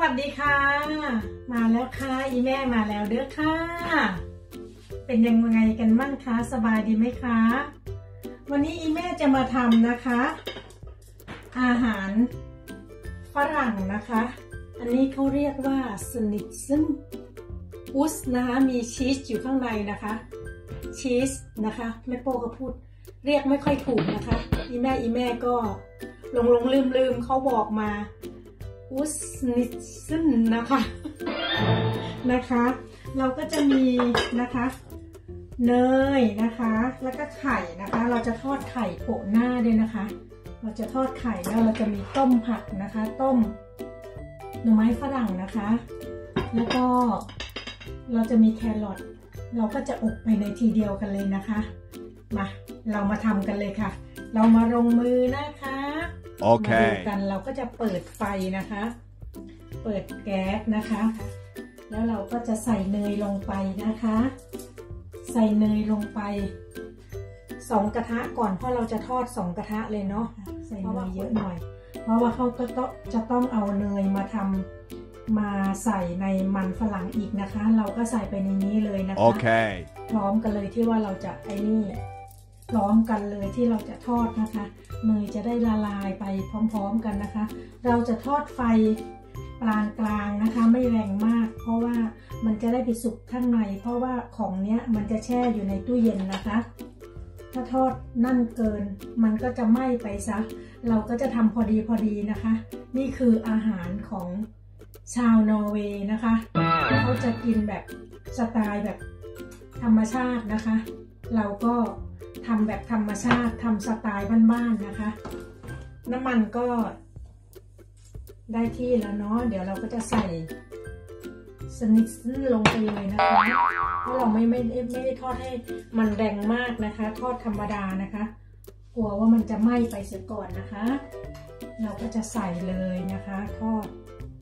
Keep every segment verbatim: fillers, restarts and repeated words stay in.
วัสดีค่ะมาแล้วค่ะอีแม่มาแล้วเด้อค่ะเป็นยังไงกันบ้างคะสบายดีไหมคะวันนี้อีแม่จะมาทำนะคะอาหารฝรั่งนะคะอันนี้เขาเรียกว่าสนิทซึ่งอุสนะคะมีชีสอยู่ข้างในนะคะชีสนะคะแม่โป้ก็พูดเรียกไม่ค่อยถูกนะคะอีแม่อีแม่ก็หลงหลงลืมลืมเขาบอกมาอุสนิทซึ่งนะคะนะคะเราก็จะมีนะคะเนยนะคะแล้วก็ไข่นะคะเราจะทอดไข่โปะหน้าด้วยนะคะเราจะทอดไข่แล้วเราจะมีต้มผักนะคะต้มหน่อไม้ฝรั่งนะคะแล้วก็เราจะมีแครอทเราก็จะอบไปในทีเดียวกันเลยนะคะมาเรามาทำกันเลยค่ะเรามาลงมือนะคะโอเคมาดูกันเราก็จะเปิดไฟนะคะเปิดแก๊สนะคะแล้วเราก็จะใส่เนยลงไปนะคะใส่เนยลงไปสองกระทะก่อนเพราะเราจะทอดสองกระทะเลยเนาะใส่เนยเยอะหน่อยเพราะว่าเขาก็ต้องจะต้องเอาเนยมาทำมาใส่ในมันฝรั่งอีกนะคะเราก็ใส่ไปในนี้เลยนะคะ okay. พร้อมกันเลยที่ว่าเราจะไอ้นี่พร้อมกันเลยที่เราจะทอดนะคะเนยจะได้ละลายไปพร้อมๆกันนะคะเราจะทอดไฟปานกลางนะคะไม่แรงมากเพราะว่ามันจะได้ไปสุกข้างในเพราะว่าของเนี้ยมันจะแช่อยู่ในตู้เย็นนะคะถ้าทอดนั่นเกินมันก็จะไหม้ไปซะเราก็จะทำพอดีพอดีนะคะนี่คืออาหารของชาวนอร์เวย์นะคะเขาจะกินแบบสไตล์แบบธรรมชาตินะคะเราก็ทำแบบธรรมชาติทำสไตล์บ้านๆนะคะน้ำมันก็ได้ที่แล้วเนาะเดี๋ยวเราก็จะใส่สนิทลงไปเลยนะคะเพราะเราไม่ไม่ไม่ได้ทอดให้มันแรงมากนะคะทอดธรรมดานะคะกลัวว่ามันจะไหม้ไปเสียก่อนนะคะเราก็จะใส่เลยนะคะทอด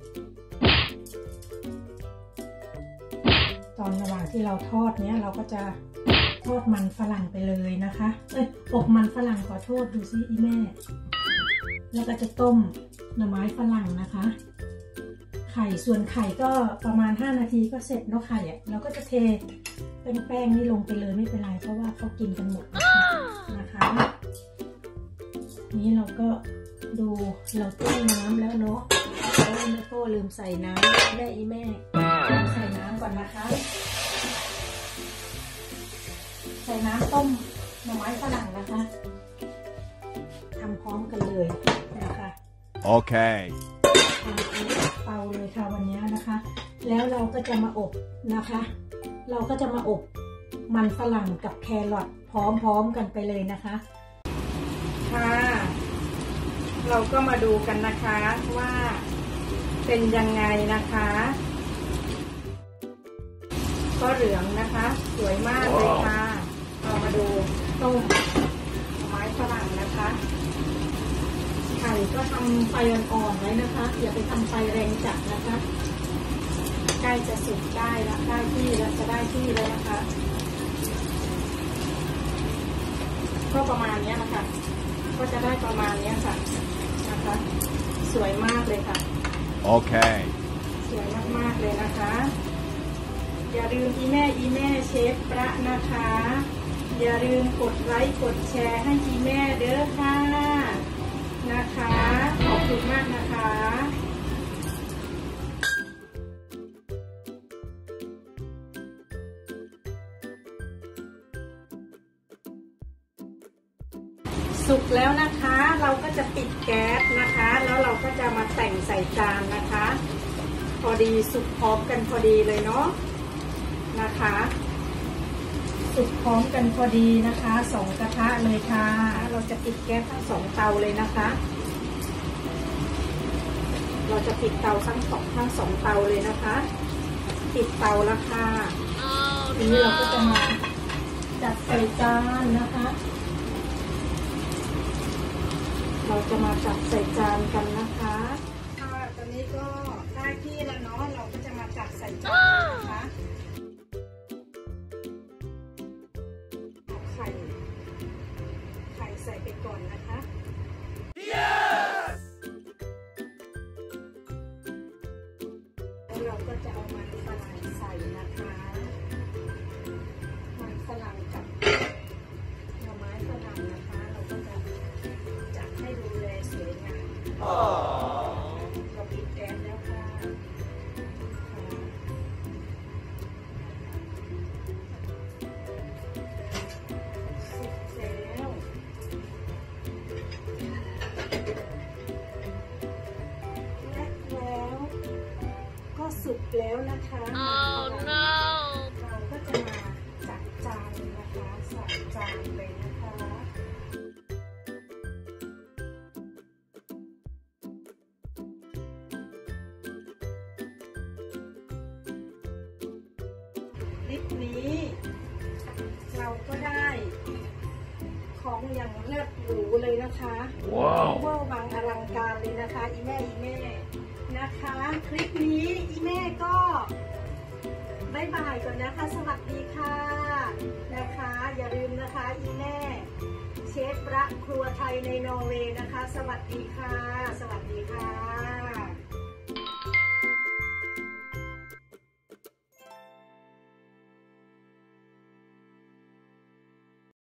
ตอนระหว่างที่เราทอดเนี้ยเราก็จะทอดมันฝรั่งไปเลยนะคะเอ้ยอบมันฝรั่งขอโทษดูซิอีแม่แล้วก็จะต้มหน่อไม้ฝรั่งนะคะไข่ส่วนไข่ก็ประมาณห้านาทีก็เสร็จเนาะไข่อ่ะเราก็จะเทแป้งๆนี่ลงไปเลยไม่เป็นไรเพราะว่าเขากินกันหมดนะคะนี้เราก็ดูเราต้มน้ำแล้วเนาะโอ้แม่โป้ลืมใส่น้ำแม่อีแม่ใส่น้ำก่อนนะคะใส่น้ำต้มหน่อไม้ฝรั่งนะคะทำพร้อมกันเลยนะคะโอเคเตาเลยค่ะวันนี้นะคะแล้วเราก็จะมาอบนะคะเราก็จะมาอบมันฝรั่งกับแครอทพร้อมๆกันไปเลยนะคะค่ะเราก็มาดูกันนะคะว่าเป็นยังไงนะคะก็เหลืองนะคะสวยมากเลยค่ะเรามาดูต้มไม้ฝรั่งนะคะไข่ก็ทำไฟอ่อนๆไว้นะคะอย่าไปทำไฟแรงจัดนะคะใกล้จะสุกได้แล้วได้ที่แล้วจะได้ที่แล้วนะคะก็ประมาณนี้นะคะก็จะได้ประมาณนี้ค่ะนะคะสวยมากเลยค่ะโอเคสวยมากๆเลยนะคะอย่าลืมอีแม่อีแม่เชฟประนะคะอย่าลืมกดไลค์กดแชร์ให้อีแม่เด้อค่ะนะคะขอบคุณมากนะคะสุกแล้วนะคะเราก็จะปิดแก๊สนะคะแล้วเราก็จะมาแต่งใส่จานนะคะพอดีสุกพร้อมกันพอดีเลยเนาะนะคะสุกพร้อมกันพอดีนะคะสองกระทะเลยค่ะเราจะปิดแก๊สทั้งสองเตาเลยนะคะเราจะปิดเตาทั้งสองทั้งสองเตาเลยนะคะปิดเตาแล้วค่ะทีนี้เราก็จะมาจัดใส่จานนะคะเราจะมาจัดใส่จานกันนะคะค่ะตอนนี้ก็ได้ที่แล้วเนาะเราก็จะมาจัดใส่จานนะคะไข่ไข่ใส่ไปก่อนนะคะ yes! นะคะ oh no เราก็จะมาจัดจานเลยนะคะใส่จานเลยนะคะคลิปนี้เราก็ได้ของอย่างเลิศหรูเลยนะคะว้าวเวอร์วังอลังการเลยนะคะอีแม่อีแม่นะคะคลิปนี้อีแม่ก็บ๊ายบายก่อนนะคะสวัสดีค่ะนะคะอย่าลืมนะคะอีแม่เชฟรักครัวไทยในนอร์เวย์นะคะสวัสดีค่ะสวัสดีค่ะ